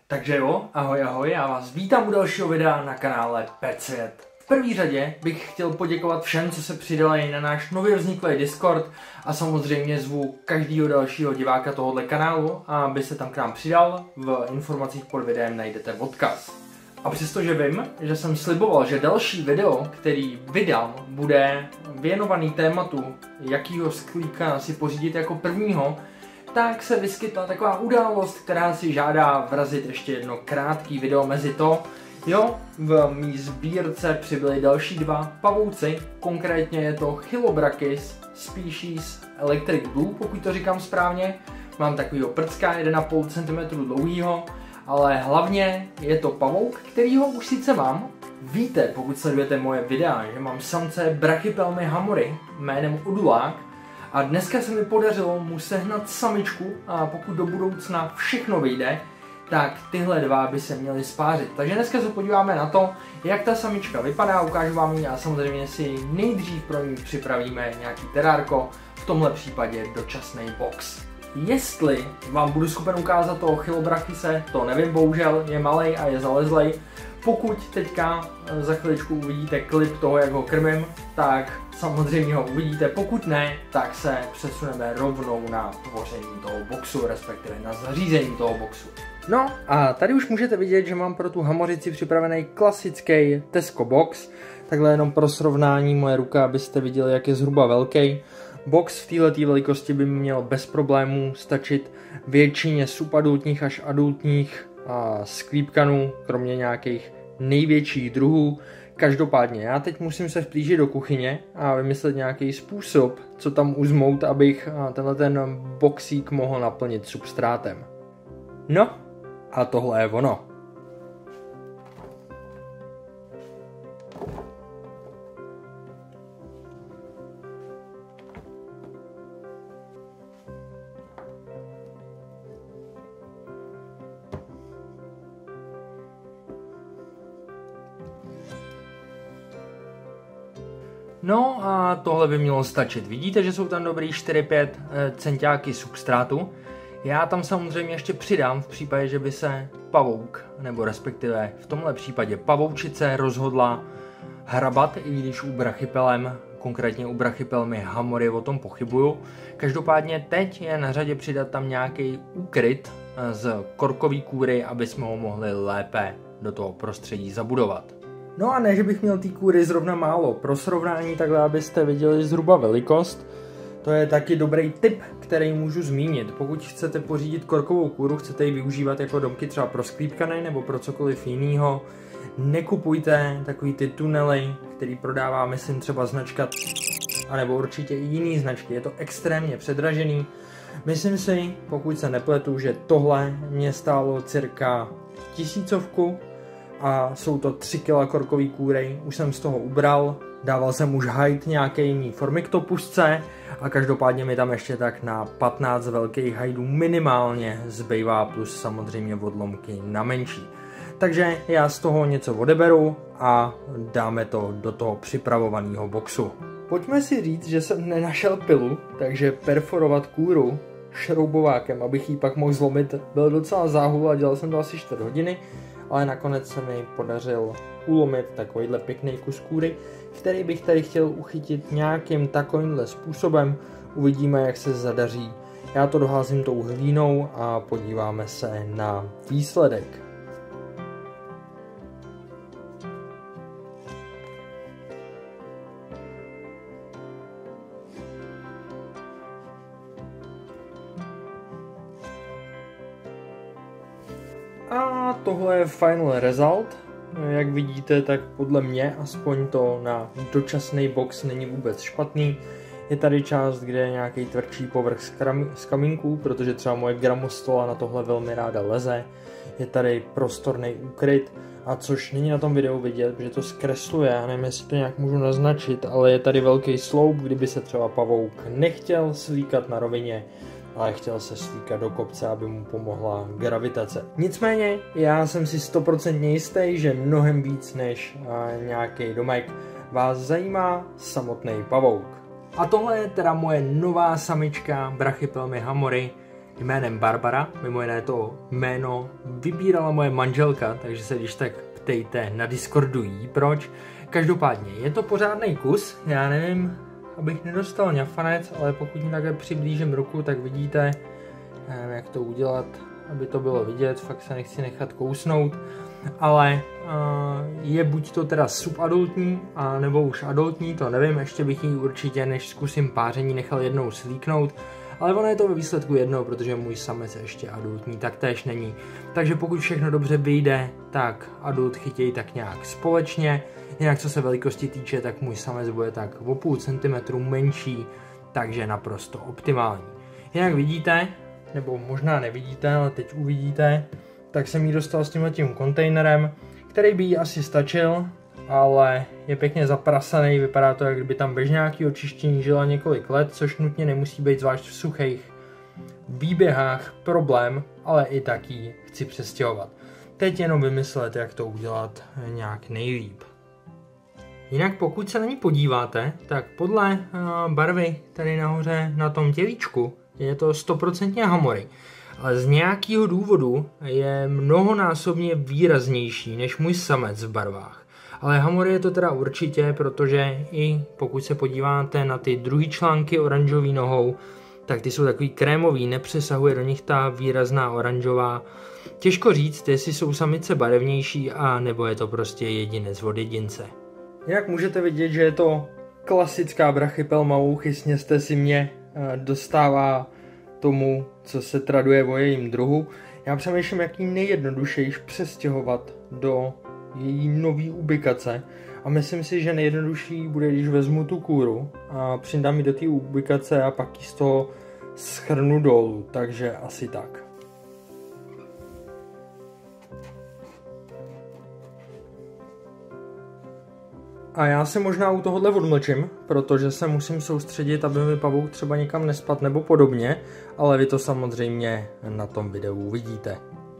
Takže jo, ahoj, já vás vítám u dalšího videa na kanále PetSvět. V první řadě bych chtěl poděkovat všem, co se přidali na náš nově vzniklý Discord a samozřejmě zvu každého dalšího diváka tohohle kanálu, aby se tam k nám přidal. V informacích pod videem najdete odkaz. A přestože vím, že jsem sliboval, že další video, který vydám, bude věnovaný tématu, jakýho sklípka si pořídit jako prvního, tak se vyskytla taková událost, která si žádá vrazit ještě jedno krátký video mezi to. Jo, v mý sbírce přibyly další dva pavouci, konkrétně je to Chilobrachys species Electric Blue, pokud to říkám správně. Mám takovýho prcka 1,5 cm dlouhýho, ale hlavně je to pavouk, kterýho už sice mám. Víte, pokud sledujete moje videa, že mám samce Brachypelmy hamory jménem Udulák, a dneska se mi podařilo mu sehnat samičku a pokud do budoucna všechno vyjde, tak tyhle dva by se měly spářit. Takže dneska se podíváme na to, jak ta samička vypadá, ukážu vám ji a samozřejmě si nejdřív pro ní připravíme nějaký terárko, v tomhle případě dočasný box. Jestli vám budu schopen ukázat toho Chilobrachyse, to nevím, bohužel je malej a je zalezlej. Pokud teďka za chviličku uvidíte klip toho, jak ho krmím, tak samozřejmě ho uvidíte. Pokud ne, tak se přesuneme rovnou na tvoření toho boxu, respektive na zařízení toho boxu. No a tady už můžete vidět, že mám pro tu hamořici připravený klasický Tesco box. Takhle jenom pro srovnání moje ruka, abyste viděli, jak je zhruba velký. Box v této velikosti by měl bez problémů stačit většině subadultních až adultních sklípkanů, kromě nějakých největších druhů. Každopádně já teď musím se vplížit do kuchyně a vymyslet nějaký způsob, co tam uzmout, abych ten boxík mohl naplnit substrátem. No a tohle je ono. No a tohle by mělo stačit. Vidíte, že jsou tam dobrý 4-5 centiáky substrátu. Já tam samozřejmě ještě přidám v případě, že by se pavouk, nebo respektive v tomhle případě pavoučice rozhodla hrabat, i když u Brachypelem, konkrétně u Brachypelmy hamory, o tom pochybuju. Každopádně teď je na řadě přidat tam nějaký úkryt z korkový kůry, aby jsme ho mohli lépe do toho prostředí zabudovat. No a ne, že bych měl té kůry zrovna málo. Pro srovnání takhle, abyste viděli zhruba velikost, to je taky dobrý tip, který můžu zmínit. Pokud chcete pořídit korkovou kůru, chcete ji využívat jako domky třeba pro sklípkany nebo pro cokoliv jiného, nekupujte takový ty tunely, který prodává, myslím, třeba značka, anebo určitě i jiný značky. Je to extrémně předražený. Myslím si, pokud se nepletu, že tohle mě stálo cirka 1000 a jsou to 3 kg korkový kůry. Už jsem z toho ubral, dával jsem už hajt nějaký jiný formiktopušce a každopádně mi tam ještě tak na 15 velkých hajdů minimálně zbývá, plus samozřejmě odlomky na menší. Takže já z toho něco odeberu a dáme to do toho připravovaného boxu. Pojďme si říct, že jsem nenašel pilu, takže perforovat kůru šroubovákem, abych ji pak mohl zlomit, byl docela záhul a dělal jsem to asi 4 hodiny, ale nakonec se mi podařil ulomit takovýhle pěkný kus kůry, který bych tady chtěl uchytit nějakým takovýmhle způsobem. Uvidíme, jak se zadaří. Já to doházím tou hlínou a podíváme se na výsledek. A tohle je final result. Jak vidíte, tak podle mě aspoň to na dočasný box není vůbec špatný. Je tady část, kde je nějaký tvrdší povrch z kamínků, protože třeba moje gramostola na tohle velmi ráda leze. Je tady prostorný úkryt, a což není na tom videu vidět, protože to zkresluje, já nevím, jestli to nějak můžu naznačit, ale je tady velký sloup, kdyby se třeba pavouk nechtěl slíkat na rovině, ale chtěl se slíkat do kopce, aby mu pomohla gravitace. Nicméně já jsem si 100% jistý, že mnohem víc než nějaký domek vás zajímá samotný pavouk. A tohle je teda moje nová samička Brachypelmy hamory. jménem Barbara. Mimo jiné to jméno vybírala moje manželka, takže se když tak ptejte na Discordu jí proč. Každopádně je to pořádný kus, já nevím, abych nedostal ňafanec, ale pokud mi takhle přiblížím ruku, tak vidíte, nevím, jak to udělat, aby to bylo vidět, fakt se nechci nechat kousnout, ale je buď to teda subadultní, nebo už adultní, to nevím, ještě bych ji určitě, než zkusím páření, nechal jednou slíknout, ale ono je to ve výsledku jedno, protože můj samec ještě adultní taktéž není. Takže pokud všechno dobře vyjde, tak adult chytějí tak nějak společně, jinak co se velikosti týče, tak můj samec bude tak o půl centimetru menší, takže naprosto optimální. Jinak vidíte, nebo možná nevidíte, ale teď uvidíte, tak jsem ji dostal s tímhletím kontejnerem, který by jí asi stačil, ale je pěkně zaprasaný, vypadá to, jak kdyby tam bez nějakého čištění žila několik let, což nutně nemusí být zvlášť v suchých výběhách problém, ale i tak ji chci přestěhovat. Teď jenom vymyslet, jak to udělat nějak nejlíp. Jinak pokud se na ní podíváte, tak podle barvy tady nahoře na tom tělíčku je to 100% Hamory. Ale z nějakého důvodu je mnohonásobně výraznější než můj samec v barvách. Ale Hamory je to teda určitě, protože i pokud se podíváte na ty druhý články oranžový nohou, tak ty jsou takový krémový, nepřesahuje do nich ta výrazná oranžová. Těžko říct, jestli jsou samice barevnější, a nebo je to prostě jedinec od jedince. Jak můžete vidět, že je to klasická brachypel mavouchy, sněste si mě, dostává tomu, co se traduje o jejím druhu. Já přemýšlím, jak ji nejjednodušejš přestěhovat do její nový ubikace a myslím si, že nejjednodušší bude, když vezmu tu kůru a přidám ji do té ubikace a pak ji z toho schrnu dolů, takže asi tak. A já se možná u tohohle odmlčím, protože se musím soustředit, aby mi pavouk třeba někam nespadl nebo podobně, ale vy to samozřejmě na tom videu uvidíte.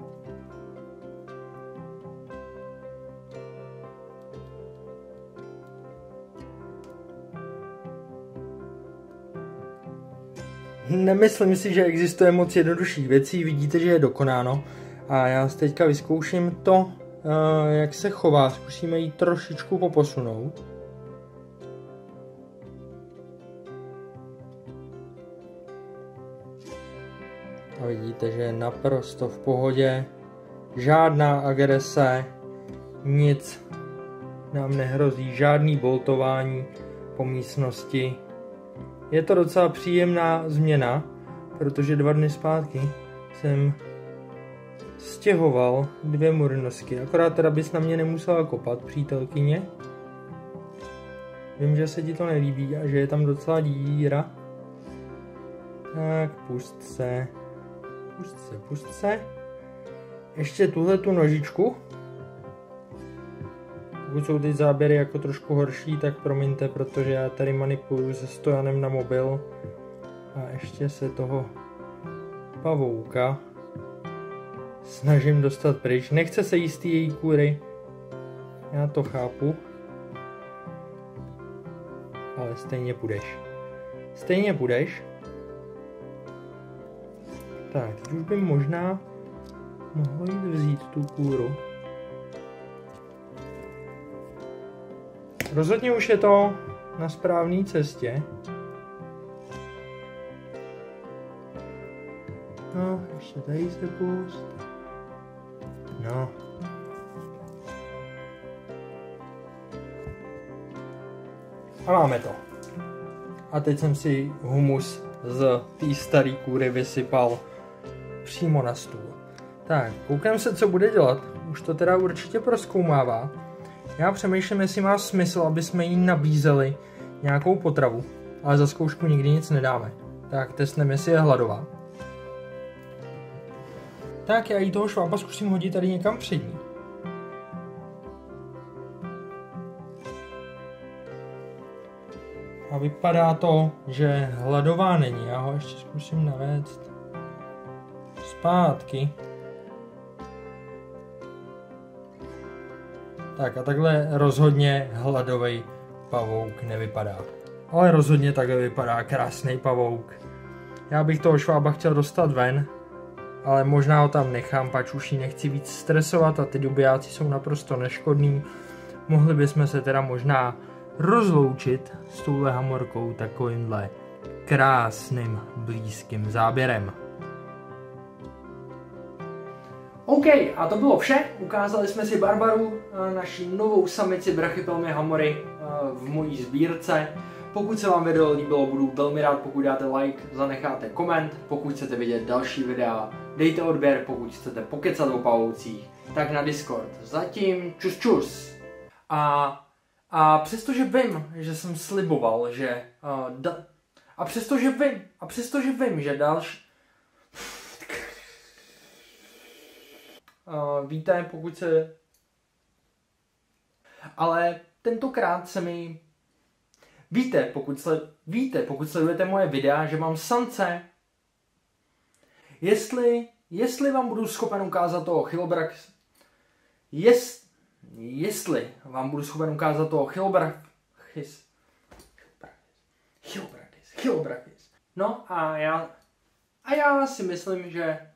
Nemyslím si, že existuje moc jednodušších věcí, vidíte, že je dokonáno a já teďka vyzkouším to, jak se chová, zkusíme ji trošičku poposunout. A vidíte, že je naprosto v pohodě, žádná agrese, nic nám nehrozí, žádný boltování po místnosti. Je to docela příjemná změna, protože 2 dny zpátky jsem stěhoval 2 murinosky, akorát teda bys na mě nemusela kopat, přítelkyně. Vím, že se ti to nelíbí a že je tam docela díra. Tak, pust se. Ještě tuhle tu nožičku. Pokud jsou ty záběry jako trošku horší, tak promiňte, protože já tady manipuluju se stojanem na mobil. A ještě se toho pavouka snažím dostat pryč. Nechce se jíst její kůry. Já to chápu. Ale stejně půjdeš. Tak, teď už by možná mohlo jít vzít tu kůru. Rozhodně už je to na správné cestě. No, ještě tady se pust. No. A máme to. A teď jsem si humus z té staré kůry vysypal přímo na stůl. Tak, koukám se, co bude dělat. Už to teda určitě prozkoumává. Já přemýšlím, jestli má smysl, aby jsme jí nabízeli nějakou potravu, ale za zkoušku nikdy nic nedáme. Tak testneme, jestli je hladová. Tak já jí toho švába zkusím hodit tady někam před ní. A vypadá to, že hladová není. Já ho ještě zkusím navést zpátky. Tak a takhle rozhodně hladový pavouk nevypadá. Ale rozhodně takhle vypadá krásný pavouk. Já bych toho švába chtěl dostat ven, ale možná ho tam nechám, pač už ji nechci víc stresovat a ty dubiáci jsou naprosto neškodný. Mohli bychom se teda možná rozloučit s touhle hamorkou takovýmhle krásným blízkým záběrem. OK, a to bylo vše. Ukázali jsme si Barbaru, naši novou samici brachypelmy hamory v mojí sbírce. Pokud se vám video líbilo, budu velmi rád, pokud dáte like, zanecháte koment. Pokud chcete vidět další videa, dejte odběr. Pokud chcete pokecat o pavoucích, tak na Discord. Zatím čus čus. A přestože vím, že jsem sliboval, že a přestože vím, že další víte, pokud se... Ale tentokrát se mi... Víte, pokud sledujete moje videa, že mám sance. Jestli vám budu schopen ukázat toho Chilobraxis... Jestli vám budu schopen ukázat toho Chilobraxis... No a já si myslím, že